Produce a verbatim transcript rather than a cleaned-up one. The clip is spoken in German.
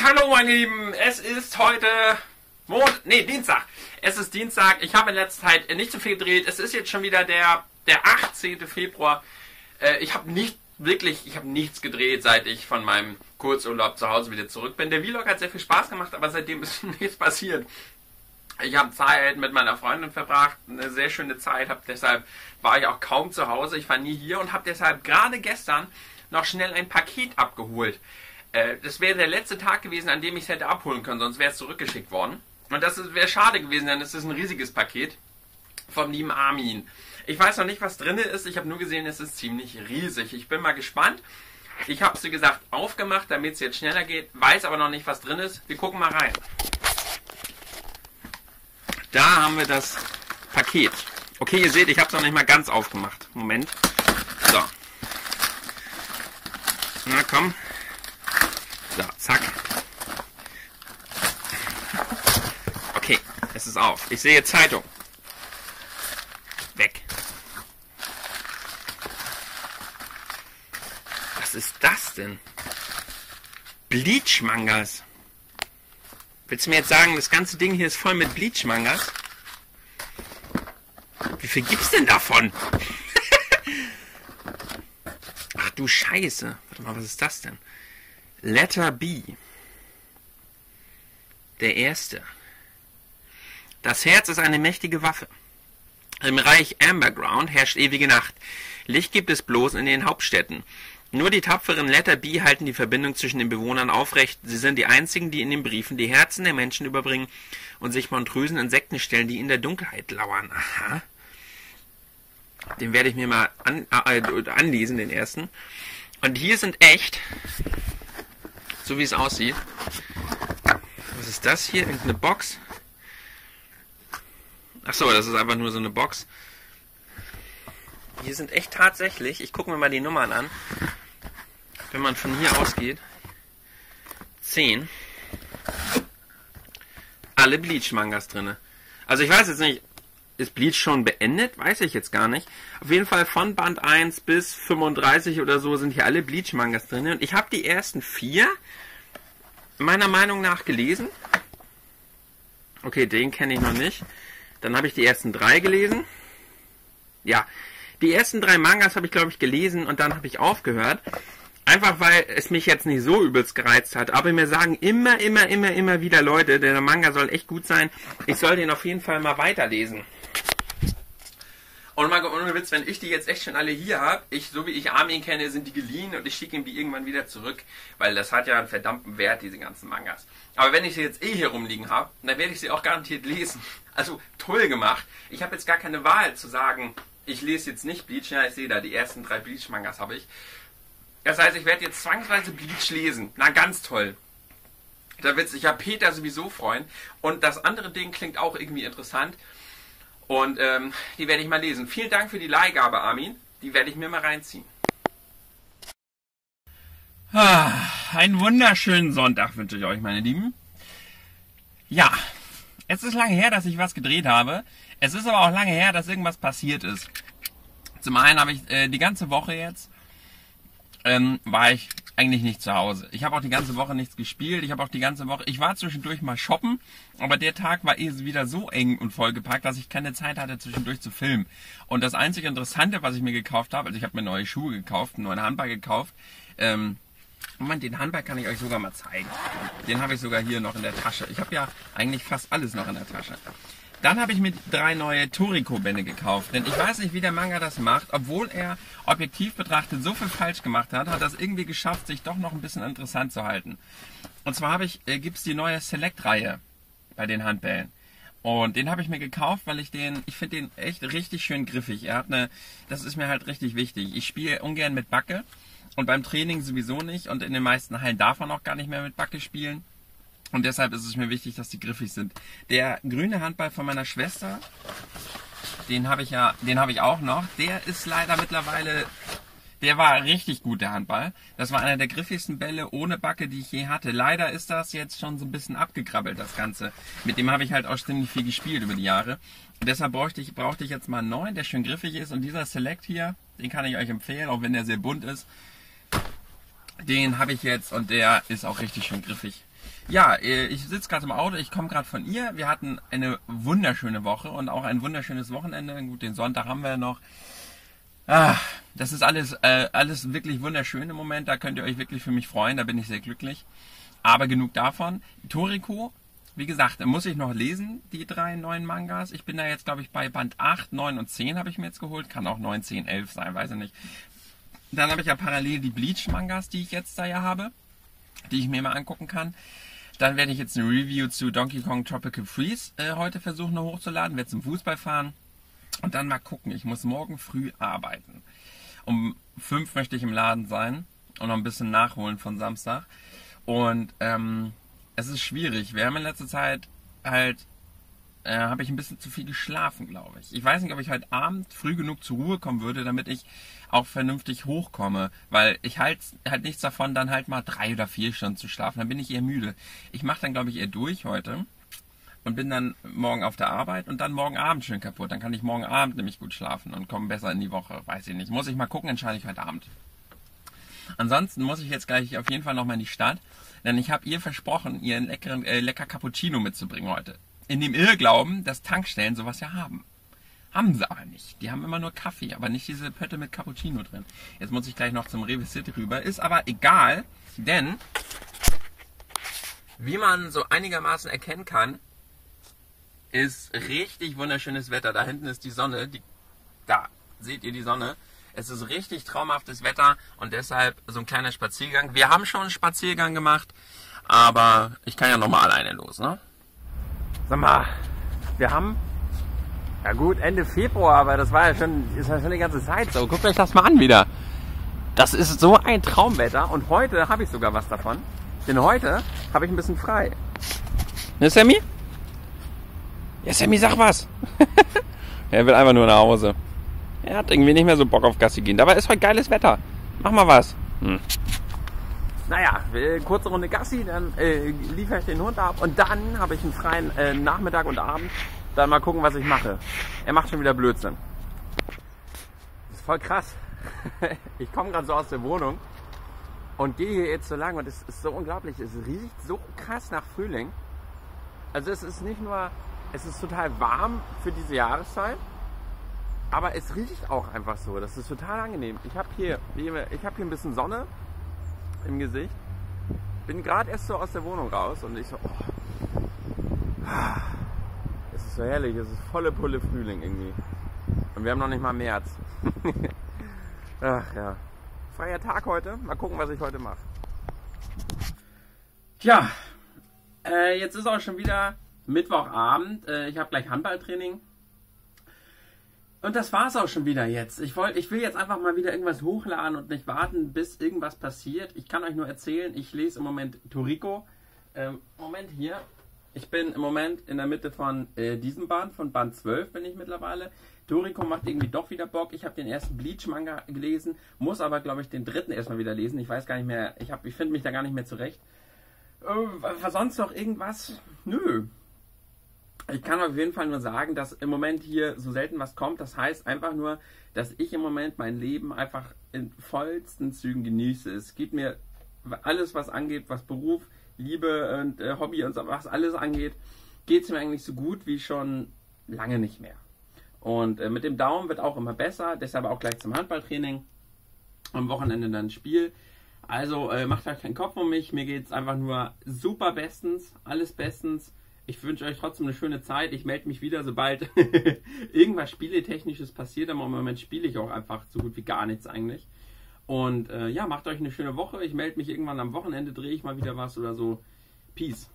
Hallo meine Lieben, es ist heute Mond, nee, Dienstag. Es ist Dienstag, ich habe in letzter Zeit nicht so viel gedreht. Es ist jetzt schon wieder der, der achtzehnte Februar. Äh, ich habe nicht wirklich, ich habe nichts gedreht, seit ich von meinem Kurzurlaub zu Hause wieder zurück bin. Der Vlog hat sehr viel Spaß gemacht, aber seitdem ist nichts passiert. Ich habe Zeit mit meiner Freundin verbracht, eine sehr schöne Zeit, hab deshalb war ich auch kaum zu Hause, ich war nie hier und habe deshalb gerade gestern noch schnell ein Paket abgeholt. Äh, das wäre der letzte Tag gewesen, an dem ich es hätte abholen können, sonst wäre es zurückgeschickt worden. Und das wäre schade gewesen, denn es ist ein riesiges Paket vom lieben Armin. Ich weiß noch nicht, was drin ist, ich habe nur gesehen, es ist ziemlich riesig. Ich bin mal gespannt. Ich habe es, wie gesagt, aufgemacht, damit es jetzt schneller geht, weiß aber noch nicht, was drin ist. Wir gucken mal rein. Da haben wir das Paket. Okay, ihr seht, ich habe es noch nicht mal ganz aufgemacht. Moment. So. Na komm. So, zack. Okay, es ist auf. Ich sehe Zeitung. Weg. Was ist das denn? Bleach-Mangas. Willst du mir jetzt sagen, das ganze Ding hier ist voll mit Bleach-Mangas? Wie viel gibt's denn davon? Ach du Scheiße. Warte mal, was ist das denn? Letter B. Der erste. Das Herz ist eine mächtige Waffe. Im Reich Amberground herrscht ewige Nacht. Licht gibt es bloß in den Hauptstädten. Nur die tapferen Letter B halten die Verbindung zwischen den Bewohnern aufrecht. Sie sind die einzigen, die in den Briefen die Herzen der Menschen überbringen und sich monströsen Insekten stellen, die in der Dunkelheit lauern. Aha. Den werde ich mir mal an, äh, anlesen, den ersten. Und hier sind echt, so wie es aussieht. Was ist das hier? Irgendeine Box? Achso, das ist einfach nur so eine Box. Hier sind echt tatsächlich, ich gucke mir mal die Nummern an, wenn man von hier ausgeht, zehn, alle Bleach-Mangas drin. Also ich weiß jetzt nicht, ist Bleach schon beendet? Weiß ich jetzt gar nicht. Auf jeden Fall von Band eins bis fünfunddreißig oder so sind hier alle Bleach-Mangas drin. Und ich habe die ersten vier meiner Meinung nach gelesen. Okay, den kenne ich noch nicht. Dann habe ich die ersten drei gelesen. Ja, die ersten drei Mangas habe ich, glaube ich, gelesen und dann habe ich aufgehört. Einfach, weil es mich jetzt nicht so übelst gereizt hat. Aber mir sagen immer, immer, immer, immer wieder Leute, der Manga soll echt gut sein. Ich soll den auf jeden Fall mal weiterlesen. Und mal ohne Witz, wenn ich die jetzt echt schon alle hier habe, ich, so wie ich Armin kenne, sind die geliehen und ich schicke ihm die irgendwann wieder zurück. Weil das hat ja einen verdammten Wert, diese ganzen Mangas. Aber wenn ich sie jetzt eh hier rumliegen habe, dann werde ich sie auch garantiert lesen. Also toll gemacht. Ich habe jetzt gar keine Wahl zu sagen, ich lese jetzt nicht Bleach. Ja, ich sehe da, die ersten drei Bleach-Mangas habe ich. Das heißt, ich werde jetzt zwangsweise Bleach lesen. Na, ganz toll. Da wird sich ja Peter sowieso freuen. Und das andere Ding klingt auch irgendwie interessant. Und ähm, die werde ich mal lesen. Vielen Dank für die Leihgabe, Armin. Die werde ich mir mal reinziehen. Ah, einen wunderschönen Sonntag wünsche ich euch, meine Lieben. Ja, es ist lange her, dass ich was gedreht habe. Es ist aber auch lange her, dass irgendwas passiert ist. Zum einen habe ich äh, die ganze Woche jetzt, ähm, war ich eigentlich nicht zu Hause. Ich habe auch die ganze Woche nichts gespielt. Ich habe auch die ganze Woche, ich war zwischendurch mal shoppen, aber der Tag war eh wieder so eng und vollgepackt, dass ich keine Zeit hatte, zwischendurch zu filmen. Und das einzige Interessante, was ich mir gekauft habe, also ich habe mir neue Schuhe gekauft, einen neuen Handball gekauft. Ähm, Moment, den Handball kann ich euch sogar mal zeigen. Den habe ich sogar hier noch in der Tasche. Ich habe ja eigentlich fast alles noch in der Tasche. Dann habe ich mir drei neue Toriko-Bände gekauft. Denn ich weiß nicht, wie der Manga das macht. Obwohl er objektiv betrachtet so viel falsch gemacht hat, hat er es irgendwie geschafft, sich doch noch ein bisschen interessant zu halten. Und zwar habe ich, äh, gibt es die neue Select-Reihe bei den Handbällen. Und den habe ich mir gekauft, weil ich den, ich finde den echt richtig schön griffig. Er hat eine, das ist mir halt richtig wichtig. Ich spiele ungern mit Backe und beim Training sowieso nicht. Und in den meisten Hallen darf man auch gar nicht mehr mit Backe spielen. Und deshalb ist es mir wichtig, dass die griffig sind. Der grüne Handball von meiner Schwester, den habe ich ja, den habe ich auch noch. Der ist leider mittlerweile, der war richtig gut, der Handball. Das war einer der griffigsten Bälle ohne Backe, die ich je hatte. Leider ist das jetzt schon so ein bisschen abgekrabbelt, das Ganze. Mit dem habe ich halt auch ziemlich viel gespielt über die Jahre. Und deshalb brauchte ich, brauchte ich jetzt mal einen neuen, der schön griffig ist. Und dieser Select hier, den kann ich euch empfehlen, auch wenn der sehr bunt ist. Den habe ich jetzt und der ist auch richtig schön griffig. Ja, ich sitze gerade im Auto, ich komme gerade von ihr. Wir hatten eine wunderschöne Woche und auch ein wunderschönes Wochenende. Gut, den Sonntag haben wir ja noch. Ah, das ist alles, äh, alles wirklich wunderschön im Moment. Da könnt ihr euch wirklich für mich freuen. Da bin ich sehr glücklich. Aber genug davon. Toriko, wie gesagt, muss ich noch lesen, die drei neuen Mangas. Ich bin da jetzt, glaube ich, bei Band acht, neun und zehn habe ich mir jetzt geholt. Kann auch neun, zehn, elf sein, weiß ich nicht. Dann habe ich ja parallel die Bleach-Mangas, die ich jetzt da ja habe, die ich mir mal angucken kann. Dann werde ich jetzt eine Review zu Donkey Kong Tropical Freeze äh, heute versuchen noch hochzuladen. Werde zum Fußball fahren und dann mal gucken. Ich muss morgen früh arbeiten. Um fünf möchte ich im Laden sein und noch ein bisschen nachholen von Samstag. Und ähm, es ist schwierig. Wir haben in letzter Zeit halt, äh, habe ich ein bisschen zu viel geschlafen, glaube ich. Ich weiß nicht, ob ich heute Abend früh genug zur Ruhe kommen würde, damit ich auch vernünftig hochkomme, weil ich halt halt nichts davon, dann halt mal drei oder vier Stunden zu schlafen, dann bin ich eher müde. Ich mache dann, glaube ich, eher durch heute und bin dann morgen auf der Arbeit und dann morgen Abend schön kaputt. Dann kann ich morgen Abend nämlich gut schlafen und komme besser in die Woche, weiß ich nicht. Muss ich mal gucken, entscheide ich heute Abend. Ansonsten muss ich jetzt gleich auf jeden Fall noch mal in die Stadt, denn ich habe ihr versprochen, ihr einen leckeren, äh, lecker Cappuccino mitzubringen heute. In dem Irrglauben, dass Tankstellen sowas ja haben. Haben sie aber nicht. Die haben immer nur Kaffee, aber nicht diese Pötte mit Cappuccino drin. Jetzt muss ich gleich noch zum Rewe City rüber. Ist aber egal, denn wie man so einigermaßen erkennen kann, ist richtig wunderschönes Wetter. Da hinten ist die Sonne. Die, da seht ihr die Sonne. Es ist richtig traumhaftes Wetter und deshalb so ein kleiner Spaziergang. Wir haben schon einen Spaziergang gemacht, aber ich kann ja noch mal alleine los, ne? Sag mal, wir haben... Ja gut, Ende Februar, aber das war ja schon, ist ja schon die ganze Zeit so. Guckt euch das mal an wieder. Das ist so ein Traumwetter und heute habe ich sogar was davon. Denn heute habe ich ein bisschen frei. Ne, Sammy? Ja, Sammy, sag was. Er will einfach nur nach Hause. Er hat irgendwie nicht mehr so Bock auf Gassi gehen. Dabei ist heute geiles Wetter. Mach mal was. Hm. Naja, kurze Runde Gassi, dann äh, liefere ich den Hund ab und dann habe ich einen freien äh, Nachmittag und Abend. Dann mal gucken, was ich mache. Er macht schon wieder Blödsinn. Das ist voll krass. Ich komme gerade so aus der Wohnung und gehe hier jetzt so lang und es ist so unglaublich. Es riecht so krass nach Frühling. Also es ist nicht nur, es ist total warm für diese Jahreszeit, aber es riecht auch einfach so. Das ist total angenehm. Ich habe hier, ich habe hier ein bisschen Sonne im Gesicht. Bin gerade erst so aus der Wohnung raus und ich so, oh. Es ist so herrlich, es ist volle Pulle Frühling irgendwie. Und wir haben noch nicht mal März. Ach ja. Freier Tag heute. Mal gucken, was ich heute mache. Tja, äh, jetzt ist auch schon wieder Mittwochabend. Äh, ich habe gleich Handballtraining. Und das war's auch schon wieder jetzt. Ich, wollt, ich will jetzt einfach mal wieder irgendwas hochladen und nicht warten, bis irgendwas passiert. Ich kann euch nur erzählen, ich lese im Moment Toriko. Ähm, Moment hier. Ich bin im Moment in der Mitte von äh, diesem Band, von Band zwölf bin ich mittlerweile. Toriko macht irgendwie doch wieder Bock. Ich habe den ersten Bleach-Manga gelesen, muss aber, glaube ich, den dritten erstmal wieder lesen. Ich weiß gar nicht mehr, ich, ich finde mich da gar nicht mehr zurecht. Äh, war sonst noch irgendwas? Nö. Ich kann auf jeden Fall nur sagen, dass im Moment hier so selten was kommt. Das heißt einfach nur, dass ich im Moment mein Leben einfach in vollsten Zügen genieße. Es geht mir alles, was angeht, was Beruf, Liebe und äh, Hobby und so, was alles angeht, geht es mir eigentlich so gut wie schon lange nicht mehr. Und äh, mit dem Daumen wird auch immer besser, deshalb auch gleich zum Handballtraining. Am Wochenende dann ein Spiel. Also äh, macht euch keinen Kopf um mich, mir geht es einfach nur super bestens, alles bestens. Ich wünsche euch trotzdem eine schöne Zeit. Ich melde mich wieder, sobald irgendwas Spieletechnisches passiert. Aber im Moment spiele ich auch einfach so gut wie gar nichts eigentlich. Und äh, ja, macht euch eine schöne Woche. Ich melde mich irgendwann am Wochenende, drehe ich mal wieder was oder so. Peace.